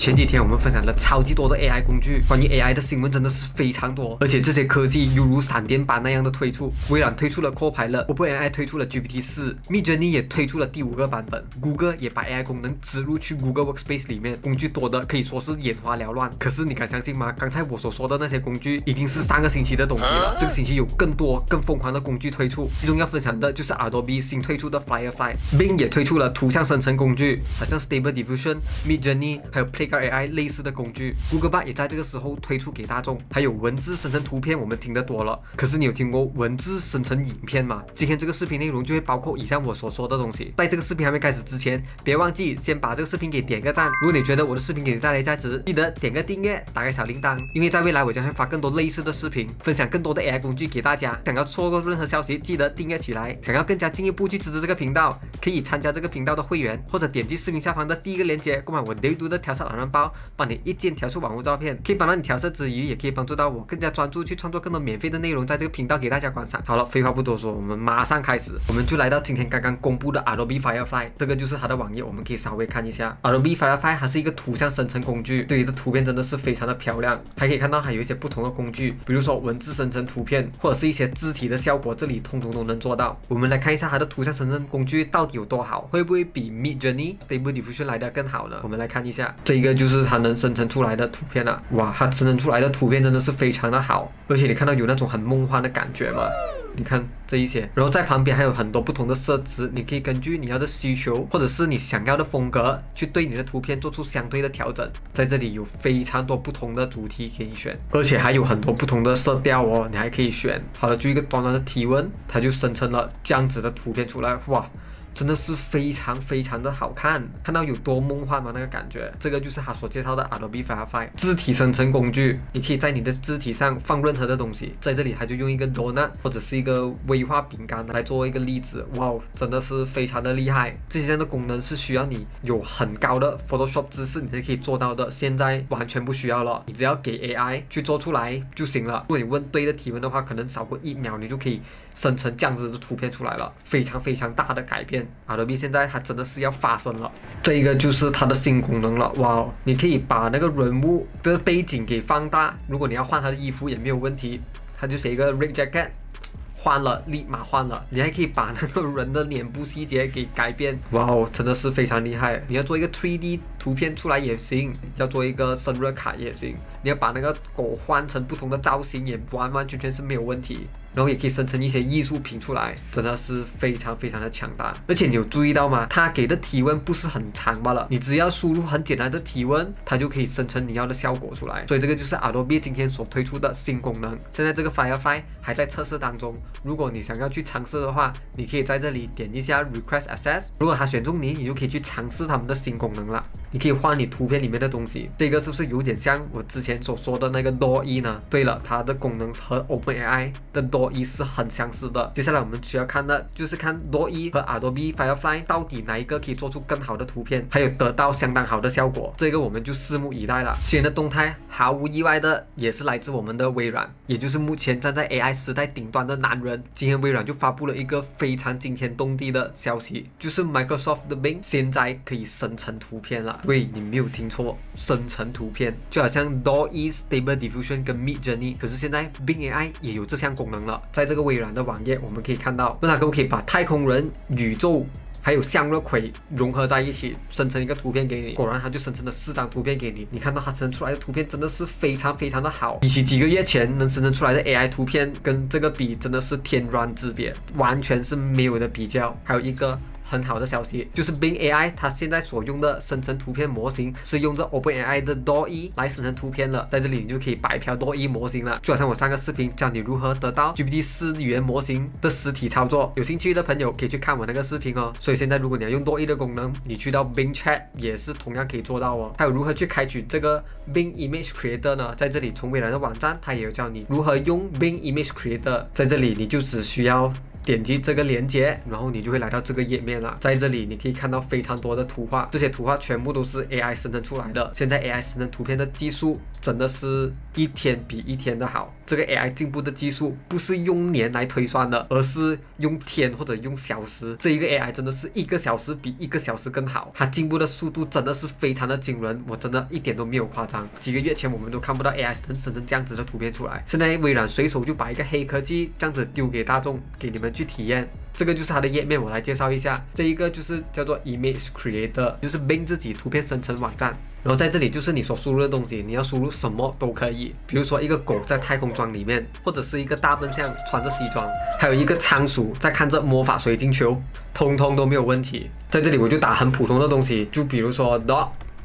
前几天我们分享了超级多的 AI 工具，关于 AI 的新闻真的是非常多，而且这些科技犹如闪电般那样的推出。微软推出了 Copilot，OpenAI 推出了 GPT-4，Midjourney 也推出了第5个版本 ，Google 也把 AI 功能植入去 Google Workspace 里面，工具多的可以说是眼花缭乱。可是你敢相信吗？刚才我所说的那些工具已经是上个星期的东西了，这个星期有更多更疯狂的工具推出，其中要分享的就是 Adobe 新推出的 Firefly，Bing 也推出了图像生成工具，好像 Stable Diffusion、Midjourney 还有 Playground AI 类似的工具 ，Google Bard 也在这个时候推出给大众。还有文字生成图片，我们听得多了，可是你有听过文字生成影片吗？今天这个视频内容就会包括以上我所说的东西。在这个视频还没开始之前，别忘记先把这个视频给点个赞。如果你觉得我的视频给你带来价值，记得点个订阅，打开小铃铛，因为在未来我将会发更多类似的视频，分享更多的 AI 工具给大家。想要错过任何消息，记得订阅起来。想要更加进一步去支持这个频道，可以参加这个频道的会员，或者点击视频下方的第一个链接，购买我唯独的调色懒人包，帮你一键调出网红照片，可以帮到你调色之余，也可以帮助到我更加专注去创作更多免费的内容，在这个频道给大家观赏。好了，废话不多说，我们马上开始。我们就来到今天刚刚公布的 Adobe Firefly， 这个就是它的网页，我们可以稍微看一下。Adobe Firefly 它是一个图像生成工具，这里的图片真的是非常的漂亮，还可以看到还有一些不同的工具，比如说文字生成图片，或者是一些字体的效果，这里通通都能做到。我们来看一下它的图像生成工具到底有多好，会不会比 Midjourney、Stable Diffusion 来的更好呢？我们来看一下，这一个就是它能生成出来的图片了。哇，它生成出来的图片真的是非常的好，而且你看到有那种很梦幻的感觉吗？你看这一些，然后在旁边还有很多不同的设置，你可以根据你要的需求或者是你想要的风格，去对你的图片做出相对的调整。在这里有非常多不同的主题可以选，而且还有很多不同的色调哦，你还可以选。好了，就一个短短的提问，它就生成了这样子的图片出来，哇！真的是非常非常的好看，看到有多梦幻吗？那个感觉，这个就是他所介绍的 Adobe Firefly 字体生成工具。你可以在你的字体上放任何的东西，在这里他就用一个 donut 或者是一个威化饼干来做一个例子，哇，真的是非常的厉害。这些的功能是需要你有很高的 Photoshop 知识，你才可以做到的。现在完全不需要了，你只要给 AI 去做出来就行了。如果你问对的提问的话，可能少过1秒你就可以生成这样子的图片出来了，非常非常大的改变。Adobe 现在它真的是要发生了，这一个就是它的新功能了，哇！你可以把那个人物的背景给放大，如果你要换他的衣服也没有问题，它就写一个 red jacket。换了，立马换了。你还可以把那个人的脸部细节给改变，哇哦，真的是非常厉害。你要做一个 3D 图片出来也行，要做一个生日卡也行，你要把那个狗换成不同的造型也完完全全是没有问题。然后也可以生成一些艺术品出来，真的是非常非常的强大。而且你有注意到吗？它给的提问不是很长罢了，你只要输入很简单的提问，它就可以生成你要的效果出来。所以这个就是 Adobe 今天所推出的新功能。现在这个 Firefly 还在测试当中，如果你想要去尝试的话，你可以在这里点一下 Request Access， 如果它选中你，你就可以去尝试他们的新功能了。你可以换你图片里面的东西，这个是不是有点像我之前所说的那个 DALL-E 呢？对了，它的功能和 OpenAI 的 DALL-E 是很相似的。接下来我们需要看的就是看 DALL-E 和 Adobe Firefly 到底哪一个可以做出更好的图片，还有得到相当好的效果，这个我们就拭目以待了。今天的动态毫无意外的也是来自我们的微软，也就是目前站在 AI 时代顶端的男人。今天微软就发布了一个非常惊天动地的消息，就是 Microsoft 的 Bing 现在可以生成图片了。对，你没有听错，生成图片，就好像 DALL-E、Stable Diffusion 跟 Midjourney， 可是现在 Bing AI 也有这项功能了。在这个微软的网页，我们可以看到，问它可不可以把太空人、宇宙还有向日葵融合在一起，生成一个图片给你。果然，它就生成了4张图片给你。你看到它生成出来的图片真的是非常非常的好，比起几个月前能生成出来的 AI 图片，跟这个比真的是天壤之别，完全是没有的比较。还有一个很好的消息，就是 Bing AI 它现在所用的生成图片模型是用着 OpenAI 的 DALL-E 来生成图片了。在这里你就可以白嫖 DALL-E 模型了，就好像我上个视频教你如何得到 GPT-4 语言模型的实体操作，有兴趣的朋友可以去看我那个视频哦。所以现在如果你要用 DALL-E 的功能，你去到 Bing Chat 也是同样可以做到哦。还有如何去开启这个 Bing Image Creator 呢？在这里从微软的网站它也有教你如何用 Bing Image Creator， 在这里你就只需要点击这个链接，然后你就会来到这个页面了。在这里你可以看到非常多的图画，这些图画全部都是 AI 生成出来的。现在 AI 生成图片的技术真的是一天比一天的好。这个 AI 进步的技术不是用年来推算的，而是用天或者用小时。这一个 AI 真的是1个小时比1个小时更好，它进步的速度真的是非常的惊人，我真的一点都没有夸张。几个月前我们都看不到 AI 能生成这样子的图片出来，现在微软随手就把一个黑科技这样子丢给大众，给你们去体验。这个就是它的页面，我来介绍一下。这一个就是叫做 Image Creator， 就是 Bing 自己图片生成网站。然后在这里就是你所输入的东西，你要输入什么都可以，比如说一个狗在太空装里面，或者是一个大笨象穿着西装，还有一个仓鼠在看着魔法水晶球，通通都没有问题。在这里我就打很普通的东西，就比如说 Dog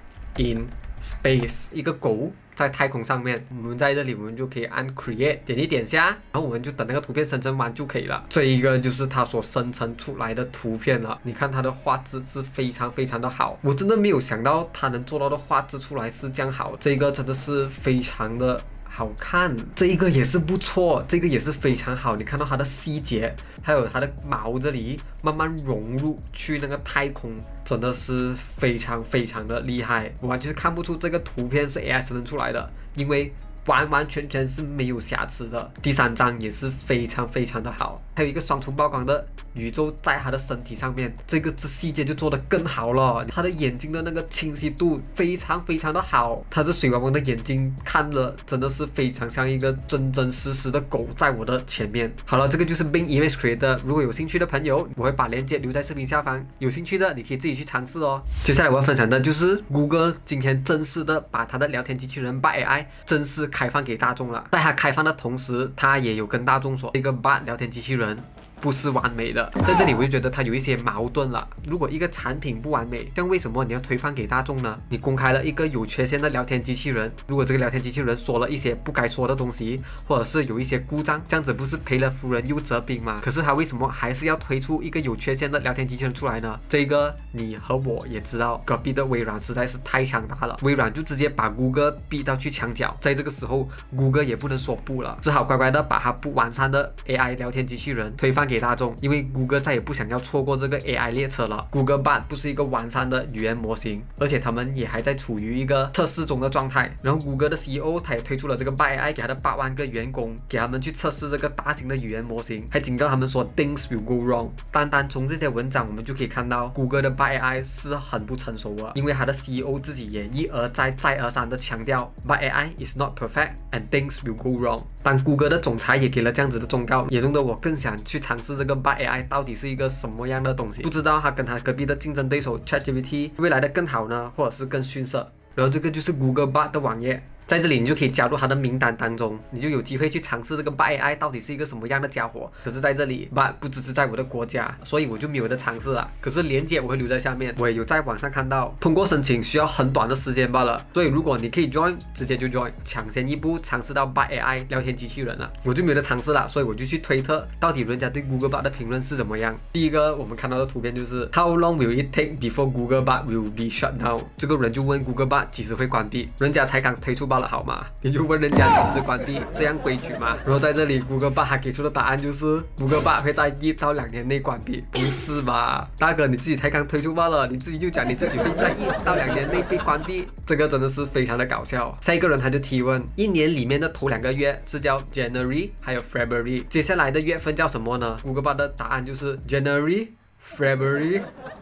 in Space， 一个狗在太空上面，我们在这里我们就可以按 Create 点一点下，然后我们就等那个图片生成完就可以了。这一个就是它所生成出来的图片了，你看它的画质是非常非常的好，我真的没有想到它能做到的画质出来是这样好，这个真的是非常的好看，这一个也是不错，这个也是非常好。你看到它的细节，还有它的毛这里慢慢融入去那个太空，真的是非常非常的厉害。我完全看不出这个图片是 AI 生成出来的，因为完完全全是没有瑕疵的。第3章也是非常非常的好，还有一个双重曝光的宇宙在他的身体上面，这个细节就做得更好了。他的眼睛的那个清晰度非常非常的好，他的水汪汪的眼睛看了真的是非常像一个真真实实的狗在我的前面。好了，这个就是 Bing Image Creator， 如果有兴趣的朋友，我会把链接留在视频下方，有兴趣的你可以自己去尝试哦。接下来我要分享的就是 Google 今天正式的把它的聊天机器人 Bard AI 正式开放给大众了。在它开放的同时，它也有跟大众说，这个 Bard 聊天机器人不是完美的。在这里我就觉得它有一些矛盾了。如果一个产品不完美，这样为什么你要推放给大众呢？你公开了一个有缺陷的聊天机器人，如果这个聊天机器人说了一些不该说的东西，或者是有一些故障，这样子不是赔了夫人又折兵吗？可是它为什么还是要推出一个有缺陷的聊天机器人出来呢？这个你和我也知道，隔壁的微软实在是太强大了，微软就直接把谷歌逼到去墙角。在这个时候，谷歌也不能说不了，只好乖乖的把它不完善的 AI 聊天机器人推放给大众，因为谷歌再也不想要错过这个 AI 列车了。谷歌 Bard 不是一个完善的语言模型，而且他们也还在处于一个测试中的状态。然后谷歌的 CEO 他也推出了这个 Bard AI 给他的8万个员工，给他们去测试这个大型的语言模型，还警告他们说 Things will go wrong。单单从这些文章我们就可以看到，谷歌的 Bard AI 是很不成熟的，因为他的 CEO 自己也一而再再而三的强调 Bard AI is not perfect and things will go wrong。当谷歌的总裁也给了这样子的忠告，也弄得我更想去尝试这个 Bard AI 到底是一个什么样的东西。不知道它跟它隔壁的竞争对手 ChatGPT 未来的更好呢，或者是更逊色。然后这个就是 Google Bard 的网页，在这里你就可以加入它的名单当中，你就有机会去尝试这个 Bard AI 到底是一个什么样的家伙。可是在这里 Bard 不支持在我的国家，所以我就没有的尝试了。可是链接我会留在下面，我也有在网上看到，通过申请需要很短的时间罢了。所以如果你可以 join， 直接就 join， 抢先一步尝试到 Bard AI 聊天机器人了。我就没有的尝试了，所以我就去推特，到底人家对 Google Bard 的评论是怎么样。第一个我们看到的图片就是 How long will it take before Google Bard will be shut down？ 这个人就问 Google Bard 几时会关闭，人家才刚推出罢了好吗？你就问人家几时关闭，这样规矩吗？然后在这里 Google Bard 还给出的答案就是 Google Bard 会在1到2年内关闭。不是吧，大哥，你自己才刚推出罢了，你自己就讲你自己会在1到2年内被关闭，这个真的是非常的搞笑。下一个人他就提问，1年里面的头2个月是叫 January 还有 February， 接下来的月份叫什么呢？ Google Bard 的答案就是 January February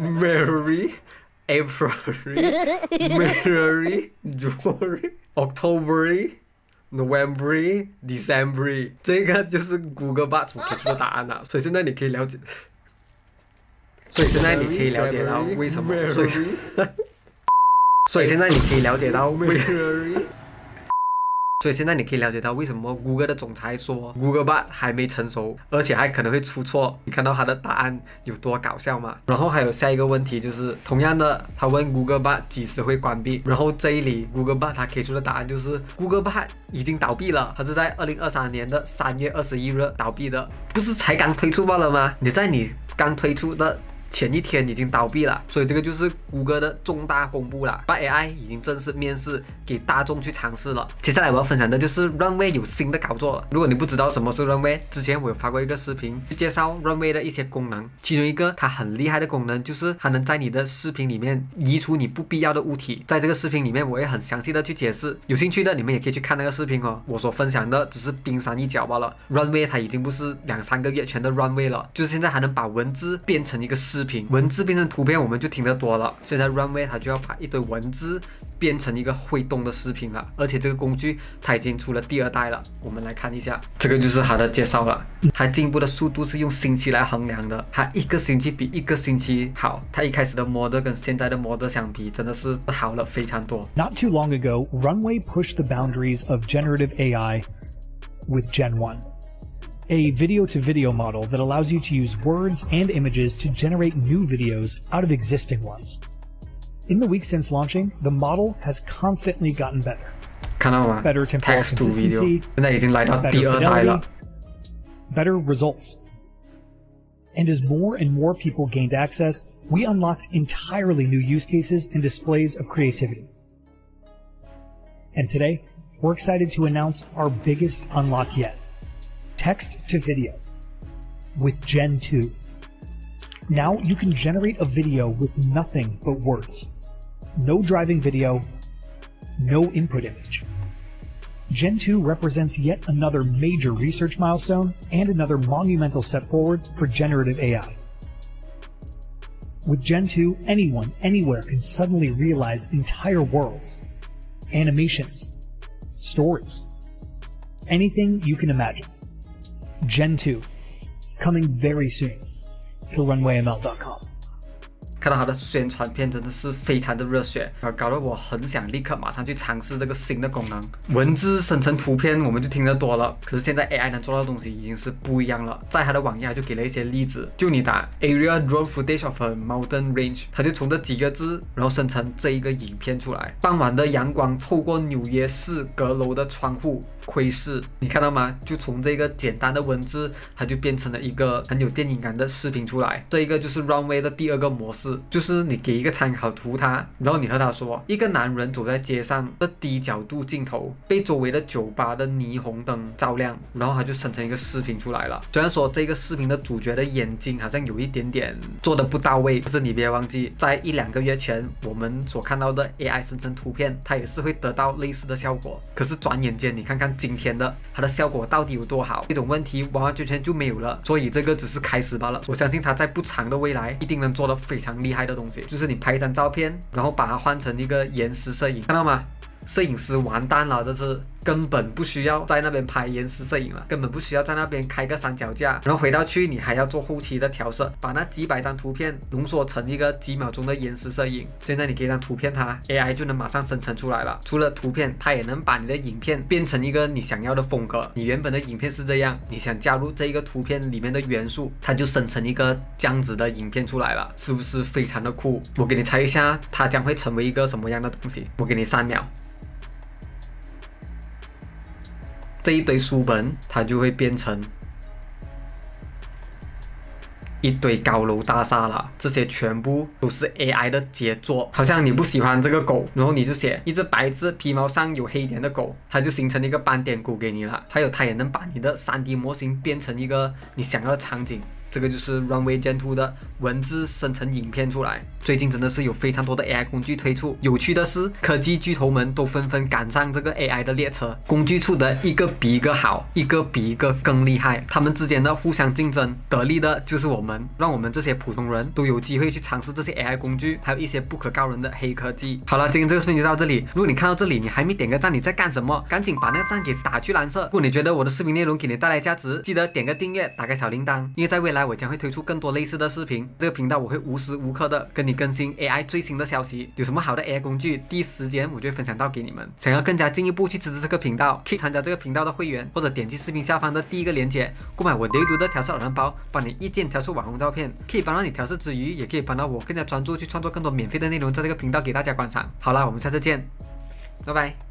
March April May June October November December， 这个就是 Google Bard 所给出的答案了。所以现在你可以了解，到为什么，所以现在你可以了解到为什么 Google 的总裁说 Google Bard 还没成熟，而且还可能会出错。你看到他的答案有多搞笑吗？然后还有下一个问题就是，同样的，他问 Google Bard 几时会关闭，然后这里 Google Bard 他给出的答案就是 Google Bard 已经倒闭了，它是在2023年3月21日倒闭的，不是才刚推出罢了吗？你在你刚推出的前一天已经倒闭了，所以这个就是谷歌的重大公布了，把 AI 已经正式面世给大众去尝试了。接下来我要分享的就是 Runway 有新的搞作了。如果你不知道什么是 Runway， 之前我有发过一个视频去介绍 Runway 的一些功能，其中一个它很厉害的功能就是它能在你的视频里面移除你不必要的物体。在这个视频里面我也很详细的去解释，有兴趣的你们也可以去看那个视频哦。我所分享的只是冰山一角罢了。Runway 它已经不是2-3个月前的 Runway 了，就是现在还能把文字变成一个视频，文字变成图片我们就听得多了。现在 Runway 它就要把一堆文字变成一个会动的视频了，而且这个工具它已经出了第2代了。我们来看一下，这个就是它的介绍了。它进步的速度是用星期来衡量的，它一个星期比一个星期好。它一开始的 model 跟现在的 model 相比，真的是好了非常多。 Not too long ago, Runway pushed the boundaries of generative AI with Gen 1, a video-to-video model that allows you to use words and images to generate new videos out of existing ones. In the weeks since launching, the model has constantly gotten better. 看到吗？ Better temporal Text to video consistency, 现在已经来到第2代了。 better results. And as more and more people gained access, we unlocked entirely new use cases and displays of creativity. And today, we're excited to announce our biggest unlock yet: text to video with Gen 2. Now you can generate a video with nothing but words. No driving video, no input image. Gen 2 represents yet another major research milestone and another monumental step forward for generative AI. With Gen 2, anyone, anywhere can suddenly realize entire worlds, animations, stories, anything you can imagine. Gen 2, coming very soon to runwayml.com. 看到它的宣传片真的是非常的热血，搞得我很想立刻马上去尝试这个新的功能。文字生成图片我们就听得多了，可是现在 AI 能做到的东西已经是不一样了。在它的网页就给了一些例子，就你打 Area Drone Footage of a Mountain Range， 它就从这几个字然后生成这一个影片出来。傍晚的阳光透过纽约市阁楼的窗户窥视，你看到吗？就从这个简单的文字，它就变成了一个很有电影感的视频出来。这一个就是 Runway 的第2个模式，就是你给一个参考图它，然后你和他说，一个男人走在街上的低角度镜头，被周围的酒吧的霓虹灯照亮，然后它就生成一个视频出来了。虽然说这个视频的主角的眼睛好像有一点点做的不到位，可是你别忘记，在1-2个月前我们所看到的 AI 生成图片，它也是会得到类似的效果。可是转眼间你看看今天的它的效果到底有多好，这种问题完完全全就没有了。所以这个只是开始罢了，我相信它在不长的未来一定能做得非常厉害的东西，就是你拍一张照片，然后把它换成一个延时摄影，看到吗？摄影师完蛋了，这是根本不需要在那边拍延时摄影了，根本不需要在那边开个三脚架，然后回到去你还要做后期的调色，把那几百张图片浓缩成一个几秒钟的延时摄影。现在你给一张图片它 AI 就能马上生成出来了。除了图片，它也能把你的影片变成一个你想要的风格。你原本的影片是这样，你想加入这一个图片里面的元素，它就生成一个这样子的影片出来了，是不是非常的酷？我给你猜一下，它将会成为一个什么样的东西？我给你3秒。这一堆书本它就会变成一堆高楼大厦了，这些全部都是 AI 的杰作。好像你不喜欢这个狗，然后你就写一只白字皮毛上有黑点的狗，它就形成一个斑点狗给你了。还有它也能把你的 3D 模型变成一个你想要的场景。这个就是 Runway Gen 2的文字生成影片出来。最近真的是有非常多的 AI 工具推出，有趣的是，科技巨头们都纷纷赶上这个 AI 的列车，工具出的一个比一个好，一个比一个更厉害，他们之间的互相竞争，得利的就是我们，让我们这些普通人都有机会去尝试这些 AI 工具，还有一些不可告人的黑科技。好了，今天这个视频就到这里。如果你看到这里，你还没点个赞，你在干什么？赶紧把那个赞给打去蓝色。如果你觉得我的视频内容给你带来价值，记得点个订阅，打开小铃铛，因为在未来我将会推出更多类似的视频。这个频道我会无时无刻的跟你更新 AI 最新的消息，有什么好的 AI 工具，第一时间我就会分享到给你们。想要更加进一步去支持这个频道，可以参加这个频道的会员，或者点击视频下方的第一个链接，购买我唯独的调色老人包，帮你一键调出网红照片，可以帮到你调色之余，也可以帮到我更加专注去创作更多免费的内容，在这个频道给大家观赏。好啦，我们下次见，拜拜。